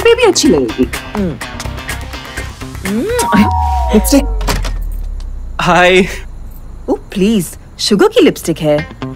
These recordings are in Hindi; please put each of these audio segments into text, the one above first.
पे भी अच्छी लगेगी। हाय। ओह प्लीज, शुगर की लिपस्टिक है।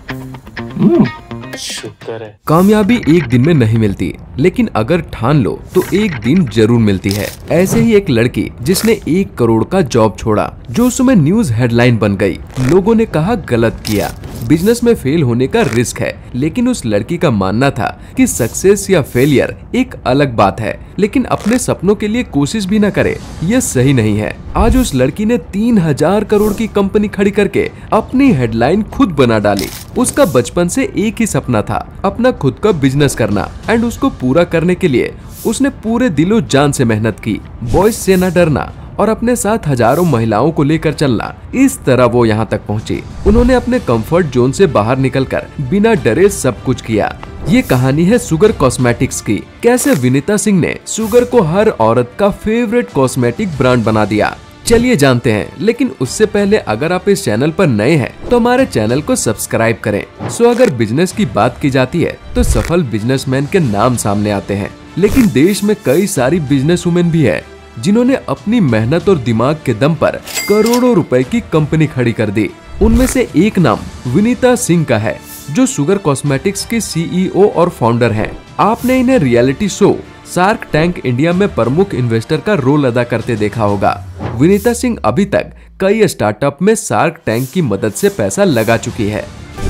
शुक्र है। कामयाबी एक दिन में नहीं मिलती, लेकिन अगर ठान लो तो एक दिन जरूर मिलती है। ऐसे ही एक लड़की जिसने 1 करोड़ का जॉब छोड़ा, जो उस समय न्यूज हेडलाइन बन गई। लोगों ने कहा गलत किया, बिजनेस में फेल होने का रिस्क है, लेकिन उस लड़की का मानना था कि सक्सेस या फेलियर एक अलग बात है, लेकिन अपने सपनों के लिए कोशिश भी न करे, यह सही नहीं है। आज उस लड़की ने 3000 करोड़ की कंपनी खड़ी करके अपनी हेडलाइन खुद बना डाली। उसका बचपन से एक ही सपना था, अपना खुद का बिजनेस करना, एंड उसको पूरा करने के लिए उसने पूरे दिलो जान से मेहनत की। बॉयज से न डरना और अपने साथ हजारों महिलाओं को लेकर चलना, इस तरह वो यहाँ तक पहुँची। उन्होंने अपने कंफर्ट जोन से बाहर निकलकर बिना डरे सब कुछ किया। ये कहानी है शुगर कॉस्मेटिक्स की। कैसे विनीता सिंह ने शुगर को हर औरत का फेवरेट कॉस्मेटिक ब्रांड बना दिया। चलिए जानते हैं, लेकिन उससे पहले अगर आप इस चैनल पर नए हैं तो हमारे चैनल को सब्सक्राइब करें। सो अगर बिजनेस की बात की जाती है तो सफल बिजनेसमैन के नाम सामने आते हैं, लेकिन देश में कई सारी बिजनेस वुमेन भी है जिन्होंने अपनी मेहनत और दिमाग के दम पर करोड़ों रुपए की कंपनी खड़ी कर दी। उनमें से एक नाम विनीता सिंह का है, जो शुगर कॉस्मेटिक्स की CEO और फाउंडर हैं। आपने इन्हें reality show Shark Tank India में प्रमुख इन्वेस्टर का रोल अदा करते देखा होगा। विनीता सिंह अभी तक कई स्टार्टअप में शार्क टैंक की मदद से पैसा लगा चुकी है।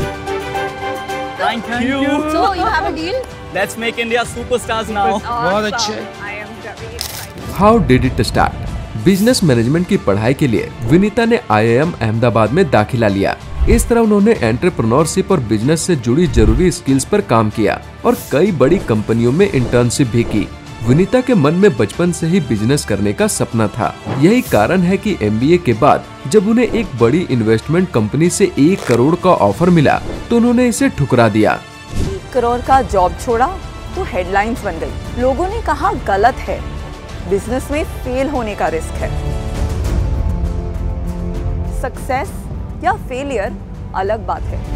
Thank you. So you have a deal? Let's make India superstars now. बहुत अच्छे। I am very excited. How did it start? Business management की पढ़ाई के लिए विनीता ने IIM अहमदाबाद में दाखिला लिया। इस तरह उन्होंने एंटरप्रेन्योरशिप और बिजनेस से जुड़ी जरूरी स्किल्स पर काम किया और कई बड़ी कंपनियों में इंटर्नशिप भी की। विनीता के मन में बचपन से ही बिजनेस करने का सपना था। यही कारण है कि MBA के बाद जब उन्हें एक बड़ी इन्वेस्टमेंट कंपनी से 1 करोड़ का ऑफर मिला तो उन्होंने इसे ठुकरा दिया। 1 करोड़ का जॉब छोड़ा तो हेडलाइंस बन गई। लोगों ने कहा गलत है, बिजनेस में फेल होने का रिस्क है। सक्सेस या फेलियर अलग बात है।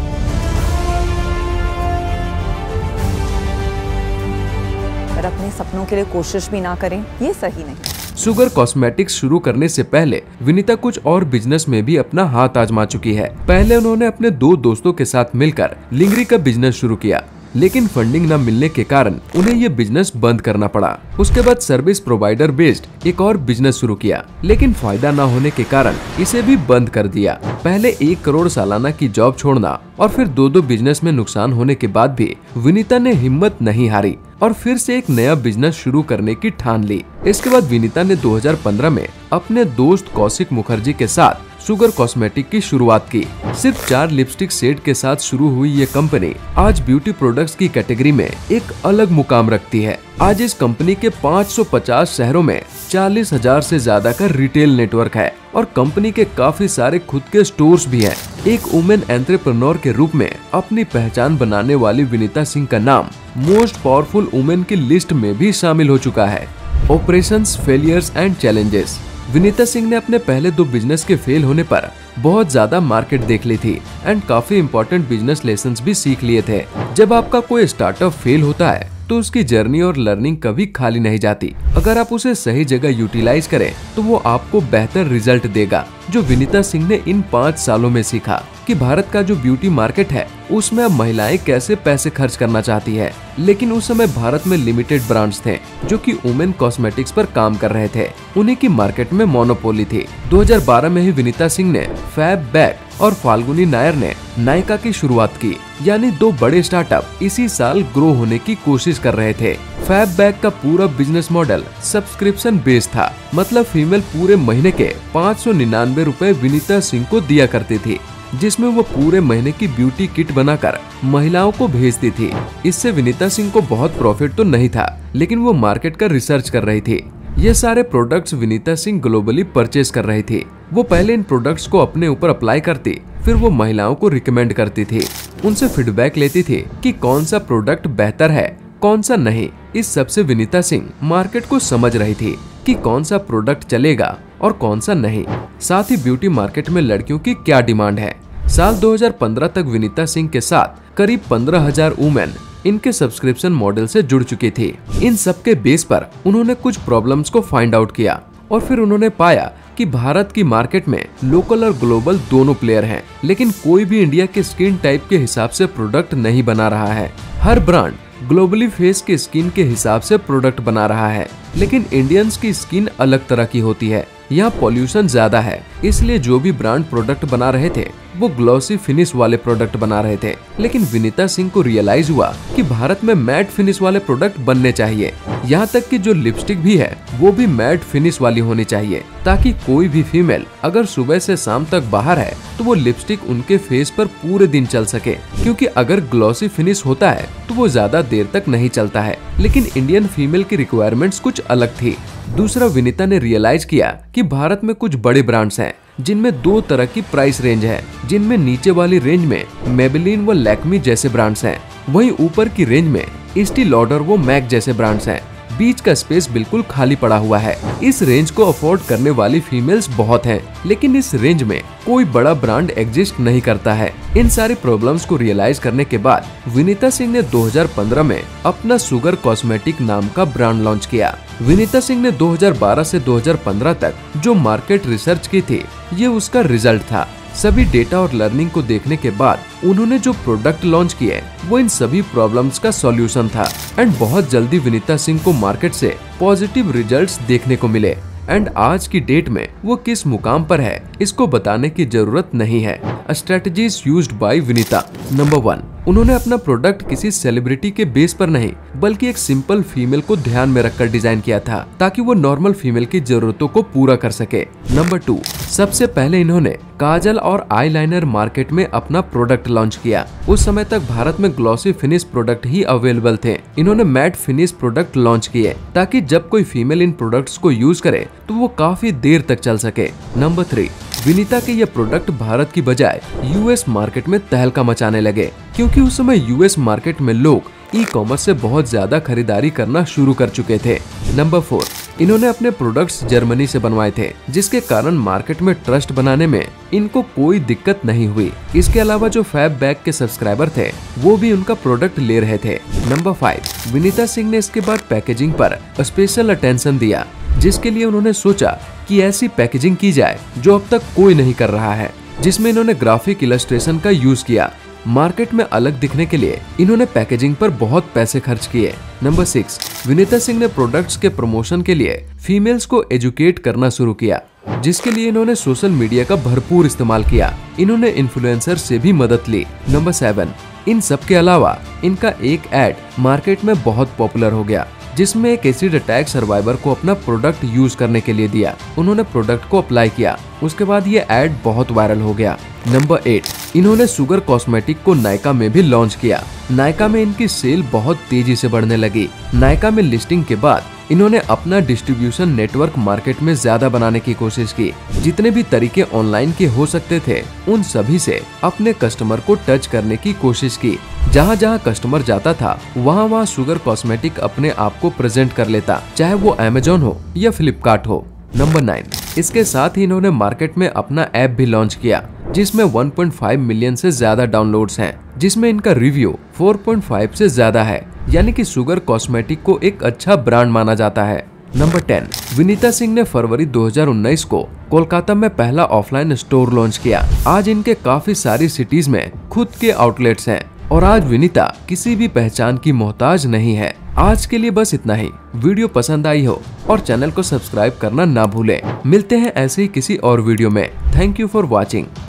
पर अपने सपनों के लिए कोशिश भी ना करें, ये सही नहीं। शुगर कॉस्मेटिक्स शुरू करने से पहले विनीता कुछ और बिजनेस में भी अपना हाथ आजमा चुकी है। पहले उन्होंने अपने 2 दोस्तों के साथ मिलकर लिंगरी का बिजनेस शुरू किया, लेकिन फंडिंग न मिलने के कारण उन्हें ये बिजनेस बंद करना पड़ा। उसके बाद सर्विस प्रोवाइडर बेस्ड एक और बिजनेस शुरू किया, लेकिन फायदा न होने के कारण इसे भी बंद कर दिया। पहले 1 करोड़ सालाना की जॉब छोड़ना और फिर 2 बिजनेस में नुकसान होने के बाद भी विनीता ने हिम्मत नहीं हारी और फिर से एक नया बिजनेस शुरू करने की ठान ली। इसके बाद विनीता ने 2015 में अपने दोस्त कौशिक मुखर्जी के साथ शुगर कॉस्मेटिक की शुरुआत की। सिर्फ 4 लिपस्टिक सेट के साथ शुरू हुई ये कंपनी आज ब्यूटी प्रोडक्ट्स की कैटेगरी में एक अलग मुकाम रखती है। आज इस कंपनी के 550 शहरों में 40,000 से ज्यादा का रिटेल नेटवर्क है और कंपनी के काफी सारे खुद के स्टोर्स भी हैं। एक वुमेन एंटरप्रेन्योर के रूप में अपनी पहचान बनाने वाली विनीता सिंह का नाम मोस्ट पावरफुल वुमेन की लिस्ट में भी शामिल हो चुका है। Operations, failures and challenges. Vineeta Singh ने अपने पहले 2 बिजनेस के फेल होने पर बहुत ज्यादा मार्केट देख ली थी एंड काफी इंपॉर्टेंट बिजनेस लेसन्स भी सीख लिए थे। जब आपका कोई स्टार्टअप फेल होता है तो उसकी जर्नी और लर्निंग कभी खाली नहीं जाती। अगर आप उसे सही जगह यूटिलाइज करें तो वो आपको बेहतर रिजल्ट देगा। जो विनीता सिंह ने इन 5 सालों में सीखा कि भारत का जो ब्यूटी मार्केट है उसमें अब महिलाएं कैसे पैसे खर्च करना चाहती है, लेकिन उस समय भारत में लिमिटेड ब्रांड्स थे जो कि वुमेन कॉस्मेटिक्स पर काम कर रहे थे। उन्हीं की मार्केट में मोनोपोली थी। 2012 में ही विनीता सिंह ने फैब बैग और फाल्गुनी नायर ने नायका की शुरुआत की, यानी 2 बड़े स्टार्टअप इसी साल ग्रो होने की कोशिश कर रहे थे। फैब बैग का पूरा बिजनेस मॉडल सब्सक्रिप्शन बेस्ड था, मतलब फीमेल पूरे महीने के 599 रुपए विनीता सिंह को दिया करती थी, जिसमें वो पूरे महीने की ब्यूटी किट बनाकर महिलाओं को भेजती थी। इससे विनीता सिंह को बहुत प्रॉफिट तो नहीं था, लेकिन वो मार्केट का रिसर्च कर रही थी। ये सारे products Vineeta Singh globally purchase कर रही थी। वो पहले इन प्रोडक्ट्स को अपने ऊपर अप्लाई करती, फिर वो महिलाओं को रिकमेंड करती थी। उनसे फीडबैक लेती थी कि कौन सा प्रोडक्ट बेहतर है, कौन सा नहीं। इस सबसे विनीता सिंह मार्केट को समझ रही थी कि कौन सा प्रोडक्ट चलेगा और कौन सा नहीं, साथ ही ब्यूटी मार्केट में लड़कियों की क्या डिमांड है। साल 2015 तक विनीता सिंह के साथ करीब 15,000 वुमेन इनके सब्सक्रिप्शन मॉडल से जुड़ चुकी थी। इन सब के बेस पर उन्होंने कुछ प्रॉब्लम्स को फाइंड आउट किया और फिर उन्होंने पाया कि भारत की मार्केट में लोकल और ग्लोबल दोनों प्लेयर हैं, लेकिन कोई भी इंडिया के स्किन टाइप के हिसाब से प्रोडक्ट नहीं बना रहा है। हर ब्रांड ग्लोबली फेस के स्किन के हिसाब से प्रोडक्ट बना रहा है, लेकिन इंडियंस की स्किन अलग तरह की होती है। यहाँ पॉल्यूशन ज्यादा है, इसलिए जो भी ब्रांड प्रोडक्ट बना रहे थे वो ग्लॉसी फिनिश वाले प्रोडक्ट बना रहे थे। लेकिन विनीता सिंह को रियलाइज हुआ कि भारत में मैट फिनिश वाले प्रोडक्ट बनने चाहिए। यहाँ तक कि जो लिपस्टिक भी है वो भी मैट फिनिश वाली होनी चाहिए, ताकि कोई भी फीमेल अगर सुबह से शाम तक बाहर है तो वो लिपस्टिक उनके फेस पर पूरे दिन चल सके, क्योंकि अगर ग्लॉसी फिनिश होता है तो वो ज्यादा देर तक नहीं चलता है। लेकिन इंडियन फीमेल की रिक्वायरमेंट्स कुछ अलग थी। दूसरा, विनीता ने रियलाइज किया कि भारत में कुछ बड़े ब्रांड्स हैं जिनमें दो तरह की प्राइस रेंज है, जिनमें नीचे वाली रेंज में मेबेलिन व लैक्मी जैसे ब्रांड्स हैं, वहीं ऊपर की रेंज में एस्टी लॉडर व मैक जैसे ब्रांड्स हैं। बीच का स्पेस बिल्कुल खाली पड़ा हुआ है। इस रेंज को अफोर्ड करने वाली फीमेल्स बहुत हैं, लेकिन इस रेंज में कोई बड़ा ब्रांड एग्जिस्ट नहीं करता है। इन सारी प्रॉब्लम्स को रियलाइज करने के बाद विनीता सिंह ने 2015 में अपना सुगर कॉस्मेटिक नाम का ब्रांड लॉन्च किया। विनीता सिंह ने 2012 से 2015 तक जो मार्केट रिसर्च की थी, ये उसका रिजल्ट था। सभी डेटा और लर्निंग को देखने के बाद उन्होंने जो प्रोडक्ट लॉन्च किए वो इन सभी प्रॉब्लम्स का सॉल्यूशन था। एंड बहुत जल्दी विनीता सिंह को मार्केट से पॉजिटिव रिजल्ट्स देखने को मिले। एंड आज की डेट में वो किस मुकाम पर है इसको बताने की जरूरत नहीं है। Strategies used by Vineeta. Number 1, उन्होंने अपना प्रोडक्ट किसी सेलिब्रिटी के बेस पर नहीं बल्कि एक सिंपल फीमेल को ध्यान में रखकर डिजाइन किया था, ताकि वो नॉर्मल फीमेल की जरूरतों को पूरा कर सके। नंबर 2, सबसे पहले इन्होंने काजल और आईलाइनर मार्केट में अपना प्रोडक्ट लॉन्च किया। उस समय तक भारत में ग्लॉसी फिनिश प्रोडक्ट ही अवेलेबल थे। इन्होंने मैट फिनिश प्रोडक्ट लॉन्च किए ताकि जब कोई फीमेल इन प्रोडक्ट्स को यूज करे तो वो काफी देर तक चल सके। नंबर 3, विनीता के ये प्रोडक्ट भारत की बजाय यूएस मार्केट में तहलका मचाने लगे, क्योंकि उस समय यूएस मार्केट में लोग ई कॉमर्स से बहुत ज्यादा खरीदारी करना शुरू कर चुके थे। नंबर 4, इन्होंने अपने प्रोडक्ट्स जर्मनी से बनवाए थे, जिसके कारण मार्केट में ट्रस्ट बनाने में इनको कोई दिक्कत नहीं हुई। इसके अलावा जो फैब बैग के सब्सक्राइबर थे वो भी उनका प्रोडक्ट ले रहे थे। नंबर 5, विनीता सिंह ने इसके बाद पैकेजिंग पर स्पेशल अटेंशन दिया, जिसके लिए उन्होंने सोचा कि ऐसी पैकेजिंग की जाए जो अब तक कोई नहीं कर रहा है, जिसमें इन्होंने ग्राफिक इलस्ट्रेशन का यूज किया। मार्केट में अलग दिखने के लिए इन्होंने पैकेजिंग पर बहुत पैसे खर्च किए। नंबर 6, विनीता सिंह ने प्रोडक्ट्स के प्रमोशन के लिए फीमेल्स को एजुकेट करना शुरू किया, जिसके लिए इन्होंने सोशल मीडिया का भरपूर इस्तेमाल किया। इन्होंने इन्फ्लुएंसर से भी मदद ली। नंबर 7, इन सब के अलावा इनका एक एड मार्केट में बहुत पॉपुलर हो गया, जिसमें एक एसिड अटैक सर्वाइवर को अपना प्रोडक्ट यूज करने के लिए दिया। उन्होंने प्रोडक्ट को अप्लाई किया, उसके बाद ये एड बहुत वायरल हो गया। नंबर 8, इन्होंने सुगर कॉस्मेटिक को नायका में भी लॉन्च किया। नायका में इनकी सेल बहुत तेजी से बढ़ने लगी। नायका में लिस्टिंग के बाद इन्होंने अपना डिस्ट्रीब्यूशन नेटवर्क मार्केट में ज्यादा बनाने की कोशिश की। जितने भी तरीके ऑनलाइन के हो सकते थे उन सभी से अपने कस्टमर को टच करने की कोशिश की। जहाँ जहाँ कस्टमर जाता था वहाँ सुगर कॉस्मेटिक अपने आप को प्रेजेंट कर लेता, चाहे वो अमेजोन हो या फ्लिपकार्ट हो। नंबर 9, इसके साथ ही इन्होंने मार्केट में अपना ऐप भी लॉन्च किया, जिसमें 1.5 मिलियन से ज्यादा डाउनलोड्स हैं, जिसमें इनका रिव्यू 4.5 से ज्यादा है, यानी कि सुगर कॉस्मेटिक को एक अच्छा ब्रांड माना जाता है। नंबर 10, विनीता सिंह ने फरवरी 2019 को कोलकाता में पहला ऑफलाइन स्टोर लॉन्च किया। आज इनके काफी सारी सिटीज में खुद के आउटलेट्स हैं और आज विनीता किसी भी पहचान की मोहताज नहीं है। आज के लिए बस इतना ही। वीडियो पसंद आई हो और चैनल को सब्सक्राइब करना ना भूलें। मिलते हैं ऐसे ही किसी और वीडियो में। Thank you for watching.